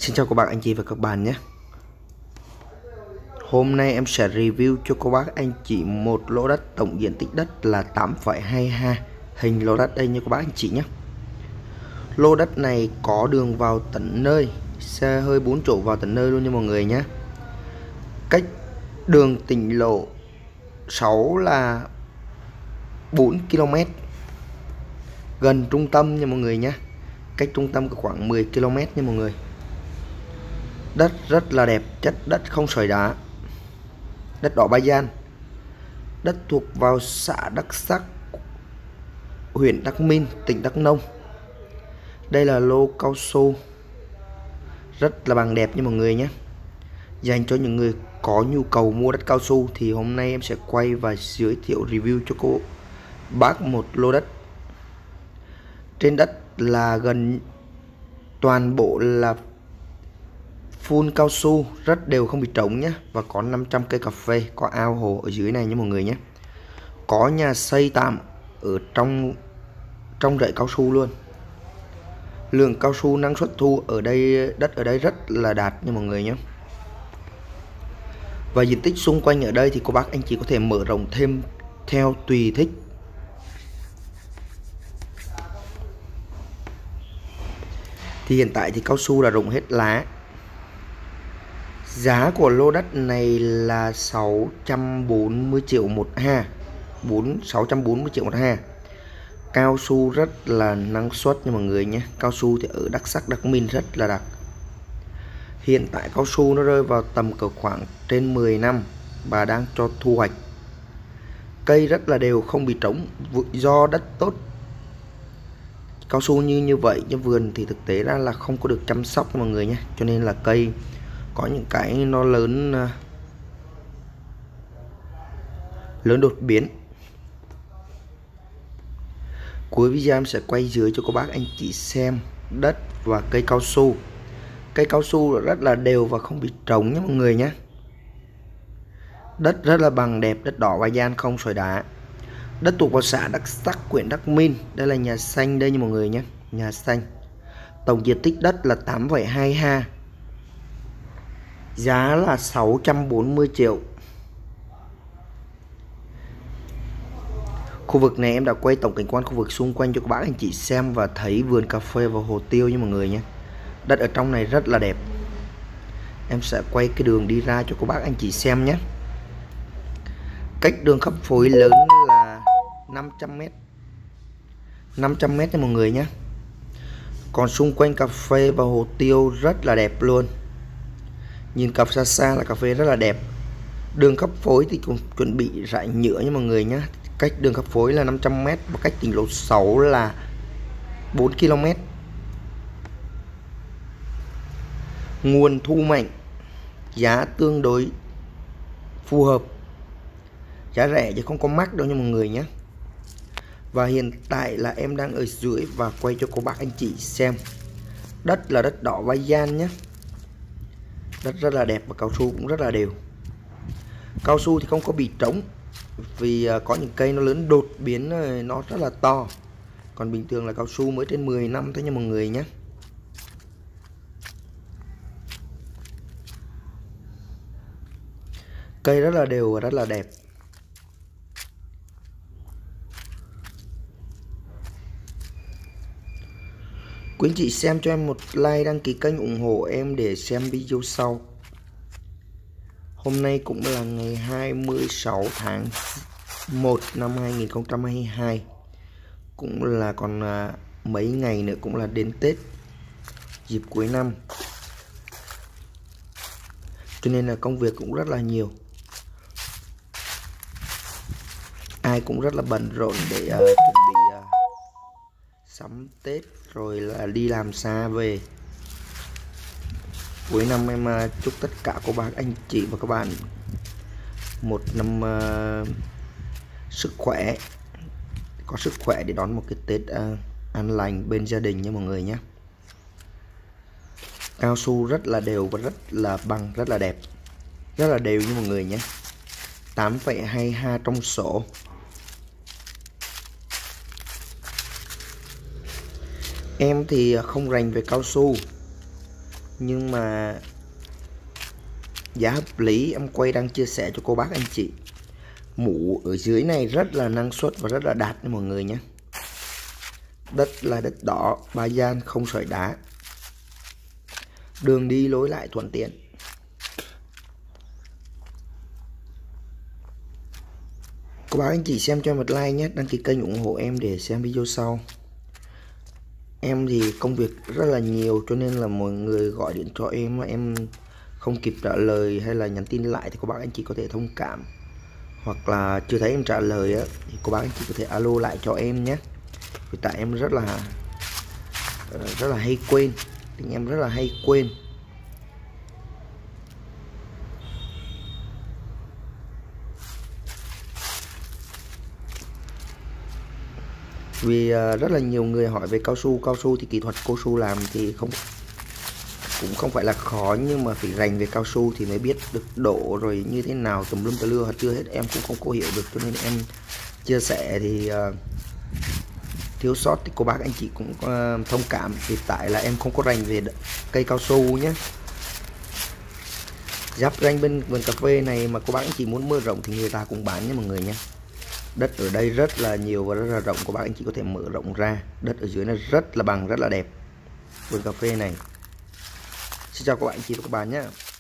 Xin chào các bác anh chị và các bạn nhé. Hôm nay em sẽ review cho các bác anh chị một lô đất tổng diện tích đất là 8,2 ha. Hình lô đất đây như các bác anh chị nhé. Lô đất này có đường vào tận nơi, xe hơi 4 chỗ vào tận nơi luôn nha mọi người nhé. Cách đường tỉnh lộ 6 là 4 km, gần trung tâm nha mọi người nhé. Cách trung tâm khoảng 10 km nha mọi người. Đất rất là đẹp, chất đất không sỏi đá, đất đỏ Ba Gian. Đất thuộc vào xã Đắc Sắc, huyện Đắc Minh, tỉnh Đắk Nông. Đây là lô cao su rất là bằng đẹp nha mọi người nhé. Dành cho những người có nhu cầu mua đất cao su thì hôm nay em sẽ quay và giới thiệu review cho cô bác một lô đất. Trên đất là gần toàn bộ là full cao su, rất đều không bị trống nhé. Và có 500 cây cà phê, có ao hồ ở dưới này nha mọi người nhé. Có nhà xây tạm ở trong rẫy cao su luôn. Lượng cao su năng suất thu ở đây, đất ở đây rất là đạt nha mọi người nhé. Và diện tích xung quanh ở đây thì cô bác anh chị có thể mở rộng thêm theo tùy thích. Thì hiện tại thì cao su đã rụng hết lá. Giá của lô đất này là 640 triệu một ha, 640 triệu một ha. Cao su rất là năng suất nha mọi người nhé. Cao su thì ở Đắc Sắc, Đắc Minh rất là đặc. Hiện tại cao su nó rơi vào tầm cỡ khoảng trên 10 năm và đang cho thu hoạch. Cây rất là đều, không bị trống do đất tốt. Cao su như vậy như vườn thì thực tế ra là không có được chăm sóc mọi người nhé. Cho nên là cây có những cái nó lớn đột biến. Cuối video em sẽ quay dưới cho các bác anh chị xem đất và cây cao su. Cây cao su rất là đều và không bị trống nhé mọi người nhé. Đất rất là bằng đẹp, đất đỏ Ba Gian không sỏi đá. Đất thuộc vào xã Đắc Sắc, huyện Đắc Minh. Đây là nhà xanh đây nha mọi người nhé. Nhà xanh. Tổng diện tích đất là 8,2 ha. Giá là 640 triệu. Khu vực này em đã quay tổng cảnh quan khu vực xung quanh cho các bác anh chị xem và thấy vườn cà phê và hồ tiêu nha mọi người nhé. Đất ở trong này rất là đẹp. Em sẽ quay cái đường đi ra cho các bác anh chị xem nhé. Cách đường khắp phối lớn là 500m. 500m nha mọi người nhé. Còn xung quanh cà phê và hồ tiêu rất là đẹp luôn. Nhìn cà xa xa là cà phê rất là đẹp. Đường khắp phối thì cũng chuẩn bị rải nhựa nha mọi người nhé. Cách đường khắp phối là 500m và cách tỉnh lộ 6 là 4 km. Nguồn thu mạnh, giá tương đối phù hợp, giá rẻ chứ không có mắc đâu nha mọi người nhé. Và hiện tại là em đang ở dưới và quay cho cô bác anh chị xem. Đất là đất đỏ Ba Gian nhé. Đất rất là đẹp và cao su cũng rất là đều. Cao su thì không có bị trống, vì có những cây nó lớn đột biến, nó rất là to. Còn bình thường là cao su mới trên 10 năm thôi nha mọi người nhé. Cây rất là đều và rất là đẹp. Quý anh chị xem cho em một like, đăng ký kênh ủng hộ em để xem video sau. Hôm nay cũng là ngày 26 tháng 1 năm 2022. Cũng là còn mấy ngày nữa cũng là đến Tết, dịp cuối năm. Cho nên là công việc cũng rất là nhiều. Ai cũng rất là bận rộn để chuẩn bị sắm Tết rồi là đi làm xa về. Cuối năm em chúc tất cả cô bác anh chị và các bạn một năm sức khỏe, có sức khỏe để đón một cái Tết an lành bên gia đình nha mọi người nhé. Cao su rất là đều và rất là bằng, rất là đẹp, rất là đều như mọi người nhé. 8,2 ha trong sổ. Em thì không rành về cao su, nhưng mà giá hợp lý em quay đang chia sẻ cho cô bác anh chị. Mủ ở dưới này rất là năng suất và rất là đạt nha mọi người nhé. Đất là đất đỏ, ba gian, không sỏi đá, đường đi lối lại thuận tiện. Cô bác anh chị xem cho em một like nhé, đăng ký kênh ủng hộ em để xem video sau. Em thì công việc rất là nhiều cho nên là mọi người gọi điện cho em không kịp trả lời hay là nhắn tin lại thì cô bác anh chị có thể thông cảm, hoặc là chưa thấy em trả lời á thì cô bác anh chị có thể alo lại cho em nhé. Vì tại em rất là hay quên, thì em rất là hay quên. Vì rất là nhiều người hỏi về cao su thì kỹ thuật cao su làm thì cũng không phải là khó, nhưng mà phải rành về cao su thì mới biết được độ rồi như thế nào tùm lum tà lưa, hoặc chưa hết em cũng không có hiểu được, cho nên em chia sẻ thì thiếu sót thì cô bác anh chị cũng thông cảm, vì tại là em không có rành về cây cao su nhé. Giáp ranh bên vườn cà phê này mà cô bác anh chị muốn mở rộng thì người ta cũng bán nha mọi người nhé. Đất ở đây rất là nhiều và rất là rộng, cô bác anh chị có thể mở rộng ra. Đất ở dưới này rất là bằng, rất là đẹp vườn cà phê này. Xin chào các bạn anh chị và các bạn nhé.